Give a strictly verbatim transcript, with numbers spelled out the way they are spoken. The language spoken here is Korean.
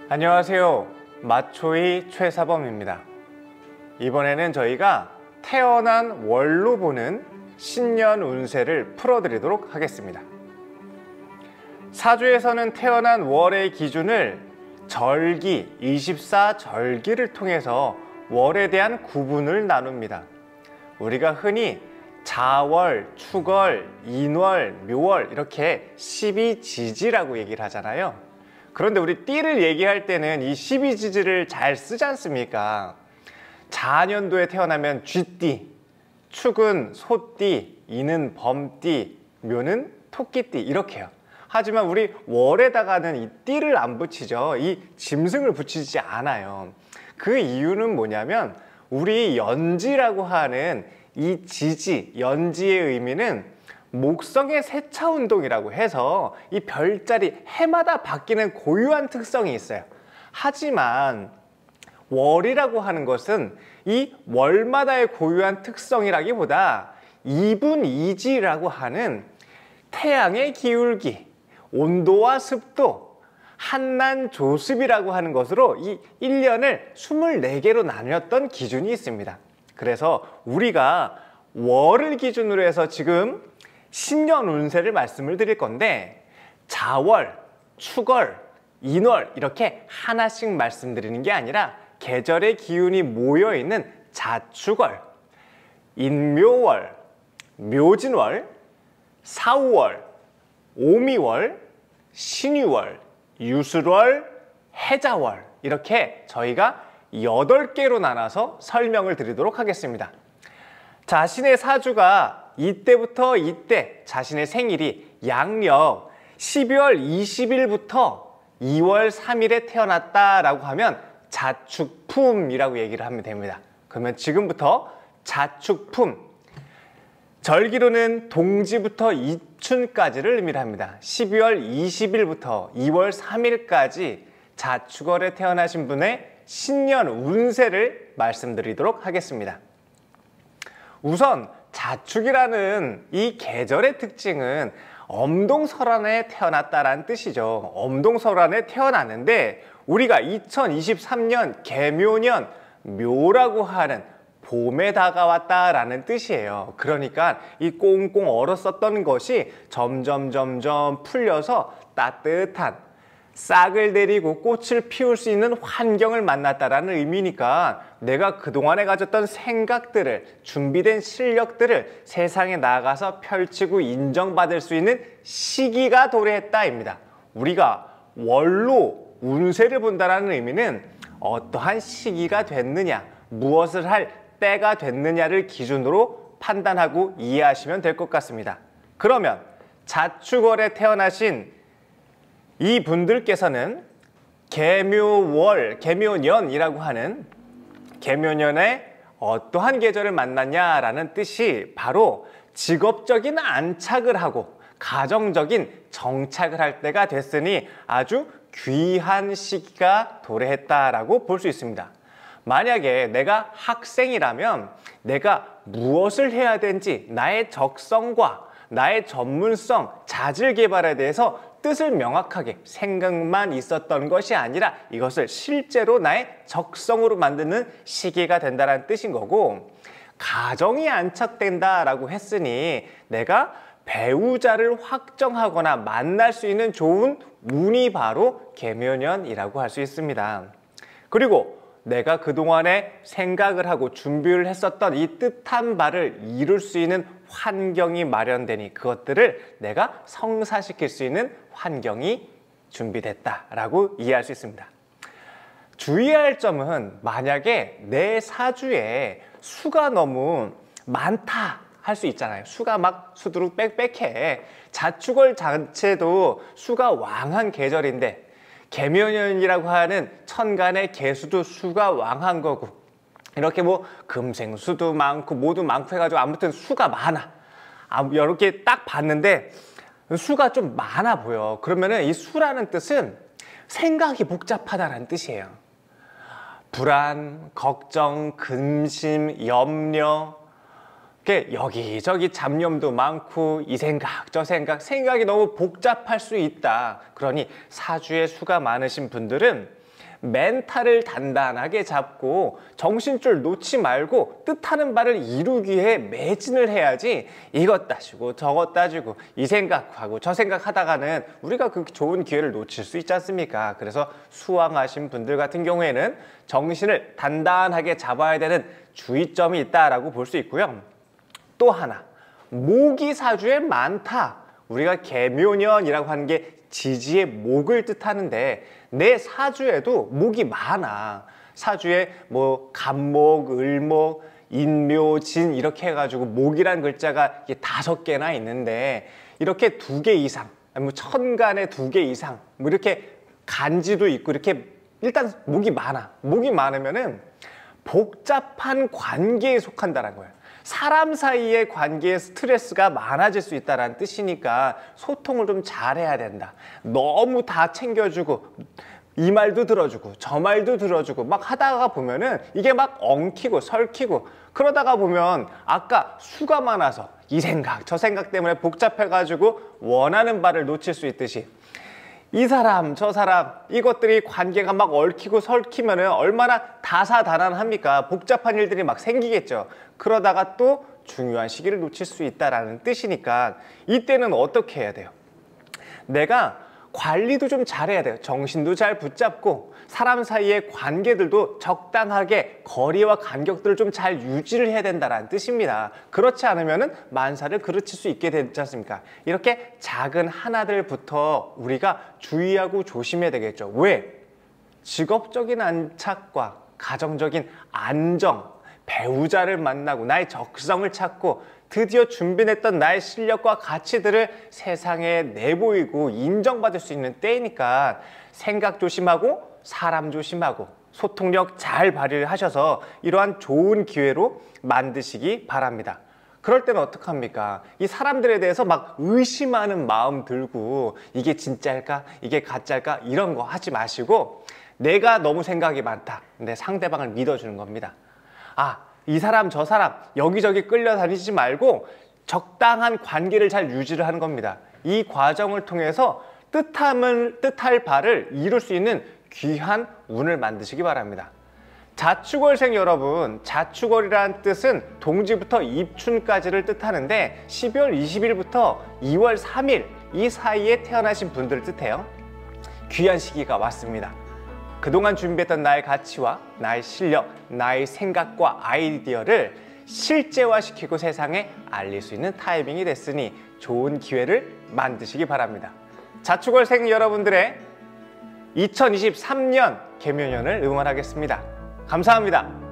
안녕하세요. 마초이 최사범입니다. 이번에는 저희가 태어난 월로 보는 신년 운세를 풀어드리도록 하겠습니다. 사주에서는 태어난 월의 기준을 절기, 이십사 절기를 통해서 월에 대한 구분을 나눕니다. 우리가 흔히 자월, 축월, 인월, 묘월 이렇게 십이지지라고 얘기를 하잖아요. 그런데 우리 띠를 얘기할 때는 이 십이지지를 잘 쓰지 않습니까? 자년도에 태어나면 쥐띠, 축은 소띠, 인은 범띠, 묘는 토끼띠 이렇게요. 하지만 우리 월에다가는 이 띠를 안 붙이죠. 이 짐승을 붙이지 않아요. 그 이유는 뭐냐면 우리 연지라고 하는 이 지지, 연지의 의미는 목성의 세차운동이라고 해서 이 별자리, 해마다 바뀌는 고유한 특성이 있어요. 하지만 월이라고 하는 것은 이 월마다의 고유한 특성이라기보다 이분이지라고 하는 태양의 기울기, 온도와 습도, 한난 조습이라고 하는 것으로 이 일 년을 스물네 개로 나뉘었던 기준이 있습니다. 그래서 우리가 월을 기준으로 해서 지금 신년 운세를 말씀을 드릴 건데 자월, 축월, 인월 이렇게 하나씩 말씀드리는 게 아니라 계절의 기운이 모여있는 자축월, 인묘월, 묘진월, 사우월, 오미월, 신유월, 유술월, 해자월 이렇게 저희가 여덟 개로 나눠서 설명을 드리도록 하겠습니다. 자신의 사주가 이때부터 이때 자신의 생일이 양력 십이월 이십일부터 이월 삼일에 태어났다라고 하면 자축품이라고 얘기를 하면 됩니다. 그러면 지금부터 자축품, 절기로는 동지부터 이춘까지를 의미를 합니다. 십이월 이십일부터 이월 삼일까지 자축월에 태어나신 분의 신년 운세를 말씀드리도록 하겠습니다. 우선 자축이라는 이 계절의 특징은 엄동설환에 태어났다라는 뜻이죠. 엄동설환에 태어났는데 우리가 이천이십삼 년 개묘년 묘라고 하는 봄에 다가왔다라는 뜻이에요. 그러니까 이 꽁꽁 얼었었던 것이 점점 점점 풀려서 따뜻한 싹을 내리고 꽃을 피울 수 있는 환경을 만났다라는 의미니까 내가 그동안에 가졌던 생각들을, 준비된 실력들을 세상에 나가서 펼치고 인정받을 수 있는 시기가 도래했다입니다. 우리가 월로 운세를 본다는 의미는 어떠한 시기가 됐느냐, 무엇을 할 때가 됐느냐를 기준으로 판단하고 이해하시면 될 것 같습니다. 그러면 자축월에 태어나신 이 분들께서는 개묘월, 개묘년이라고 하는 개묘년에 어떠한 계절을 만났냐라는 뜻이 바로 직업적인 안착을 하고 가정적인 정착을 할 때가 됐으니 아주 귀한 시기가 도래했다라고 볼 수 있습니다. 만약에 내가 학생이라면 내가 무엇을 해야 되는지 나의 적성과 나의 전문성, 자질 개발에 대해서 뜻을 명확하게 생각만 있었던 것이 아니라 이것을 실제로 나의 적성으로 만드는 시기가 된다는 뜻인 거고, 가정이 안착된다라고 했으니 내가 배우자를 확정하거나 만날 수 있는 좋은 운이 바로 개묘년이라고 할 수 있습니다. 그리고 내가 그동안에 생각을 하고 준비를 했었던 이 뜻한 바를 이룰 수 있는 환경이 마련되니 그것들을 내가 성사시킬 수 있는 환경이 준비됐다라고 이해할 수 있습니다. 주의해야 할 점은 만약에 내 사주에 수가 너무 많다 할 수 있잖아요. 수가 막 수두룩 빽빽해. 자축월 자체도 수가 왕한 계절인데 개묘년이라고 하는 천간의 개수도 수가 왕한 거고 이렇게 뭐 금생수도 많고 모두 많고 해가지고 아무튼 수가 많아. 이렇게 딱 봤는데 수가 좀 많아 보여. 그러면은 이 수라는 뜻은 생각이 복잡하다라는 뜻이에요. 불안, 걱정, 근심, 염려, 여기저기 잡념도 많고 이 생각 저 생각 생각이 너무 복잡할 수 있다. 그러니 사주에 수가 많으신 분들은 멘탈을 단단하게 잡고 정신줄 놓지 말고 뜻하는 바를 이루기 위해 매진을 해야지 이것 따지고 저것 따지고 이 생각하고 저 생각하다가는 우리가 그 좋은 기회를 놓칠 수 있지 않습니까? 그래서 수왕하신 분들 같은 경우에는 정신을 단단하게 잡아야 되는 주의점이 있다라고 볼 수 있고요. 또 하나, 목이 사주에 많다. 우리가 계묘년이라고 하는 게 지지의 목을 뜻하는데 내 사주에도 목이 많아. 사주에 뭐 간목, 을목, 인묘, 진 이렇게 해가지고 목이란 글자가 다섯 개나 있는데 이렇게 두 개 이상, 뭐 천간에 두 개 이상, 뭐 이렇게 간지도 있고 이렇게 일단 목이 많아. 목이 많으면은 복잡한 관계에 속한다는 거예요. 사람 사이의 관계에 스트레스가 많아질 수 있다는 뜻이니까 소통을 좀 잘해야 된다. 너무 다 챙겨주고 이 말도 들어주고 저 말도 들어주고 막 하다가 보면은 이게 막 엉키고 설키고 그러다가 보면 아까 수가 많아서 이 생각 저 생각 때문에 복잡해가지고 원하는 바를 놓칠 수 있듯이 이 사람 저 사람 이것들이 관계가 막 얽히고 설키면 얼마나 다사다난합니까? 복잡한 일들이 막 생기겠죠. 그러다가 또 중요한 시기를 놓칠 수 있다는 뜻이니까 이때는 어떻게 해야 돼요? 내가 관리도 좀 잘해야 돼요. 정신도 잘 붙잡고 사람 사이의 관계들도 적당하게 거리와 간격들을 좀 잘 유지를 해야 된다는 뜻입니다. 그렇지 않으면 만사를 그르칠 수 있게 되지 않습니까? 이렇게 작은 하나들부터 우리가 주의하고 조심해야 되겠죠. 왜? 직업적인 안착과 가정적인 안정, 배우자를 만나고 나의 적성을 찾고 드디어 준비했던 나의 실력과 가치들을 세상에 내보이고 인정받을 수 있는 때이니까 생각 조심하고 사람 조심하고 소통력 잘 발휘를 하셔서 이러한 좋은 기회로 만드시기 바랍니다. 그럴 때는 어떡합니까? 이 사람들에 대해서 막 의심하는 마음 들고 이게 진짜일까? 이게 가짜일까? 이런 거 하지 마시고 내가 너무 생각이 많다. 근데 상대방을 믿어주는 겁니다. 아, 이 사람 저 사람 여기저기 끌려다니지 말고 적당한 관계를 잘 유지를 하는 겁니다. 이 과정을 통해서 뜻함을, 뜻할 바를 이룰 수 있는 귀한 운을 만드시기 바랍니다. 자축월생 여러분, 자축월이라는 뜻은 동지부터 입춘까지를 뜻하는데 십이월 이십일부터 이월 삼일 이 사이에 태어나신 분들을 뜻해요. 귀한 시기가 왔습니다. 그동안 준비했던 나의 가치와 나의 실력, 나의 생각과 아이디어를 실제화시키고 세상에 알릴 수 있는 타이밍이 됐으니 좋은 기회를 만드시기 바랍니다. 자축월생 여러분들의 이천이십삼 년 계묘년을 응원하겠습니다. 감사합니다.